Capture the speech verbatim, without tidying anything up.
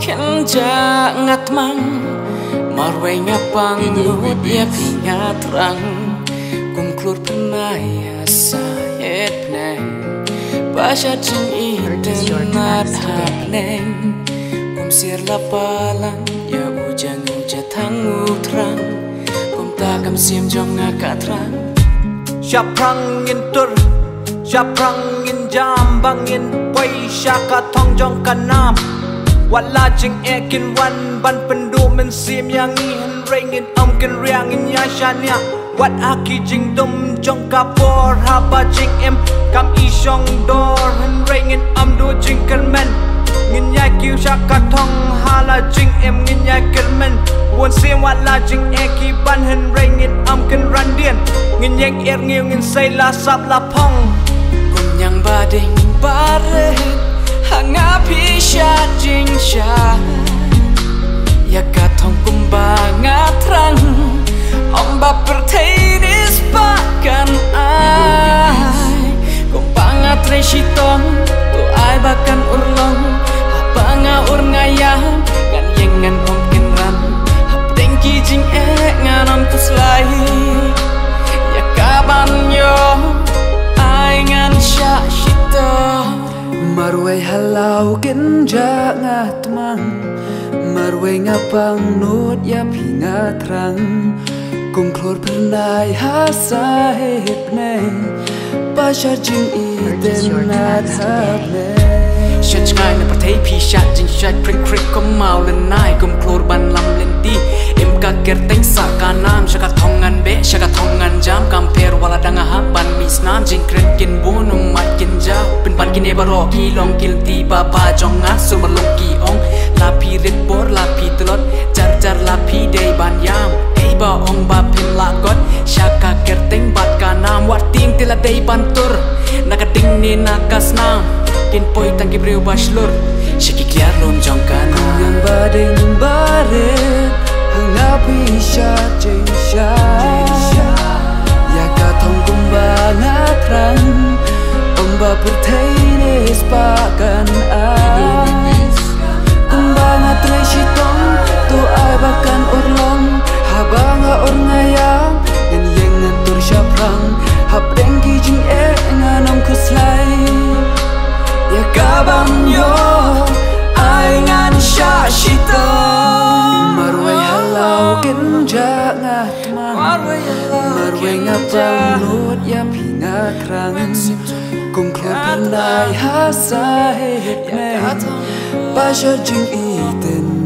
kenjangat mang marway ngapang nuhut ya pingat rang kum klur penaya sayet neng basya jing idenat hap neng kum sir lapalang ya ujang ujatang utrang kum takam sim jong ngakatrang Siaprang in tur, siaprang in jam bangin poi syaka thong jong kanam wala jing ekin wan ban pendu men sim yang in ringin om ken riang in ya shania wat aki jing dum jong kapor haba jing em kam i shong dor hen ringin om du jing kan men ngin ya kiu syaka thong hala jing em ngin ya kan men won sim wala jing eki ban hen ringin om ken randian ngin yang er ngiu ngin say la sap la pong kum yang bading bare hanga pisha jing sha ya ka thong kum ba ngatrang om ba perthei dis pa kan ai kum pa ngatre shitong tu ai ba kan urlong ha ba nga ur ngayang kan yengan om ken ran ha dengki jing e nganam tu slai Kabanyo ay ngan siya shito marway halau kenja ngatmang marway ngapang nut ya pingatrang kung klor pernay hasa hepne pasya jing iden nat hapne Shach ngai na perthei pi shat jing shat prik prik kom mau len nai kom klor ban lam lenti em ka ker teng sa ka nam shaka thongan be shaka thongan jam kamper wala danga ha ban mis nam jing kren kin bonum mat kin ja pen ban kin ebaro ki long kil ti ba ba jong nga sur malong ki ong la pi ret bor la pi tlot jar jar la pi dei ban yam ei ba ong ba pen la got shaka ker teng bat ka nam wat ting tila dei ban tur nakading ni nakas nam kin poi tangki breu baslur shiki kliar lom jong kana yang bading bare hangapi sha jing sha ya ka thong kum ba ngatrang om ba perthei nes pa kan a kum ba ngatre shitong tu ai ba kan urlong ha ba nga ur ngayang yen yeng ngan tur syaprang hap dengki jing e nganom kuslai ya kabam yo ai ngan sha shito marway halau kenja ngatmang marway ngapang nut ya pingakrang kum klor pandai hasa hepne pasya jing iten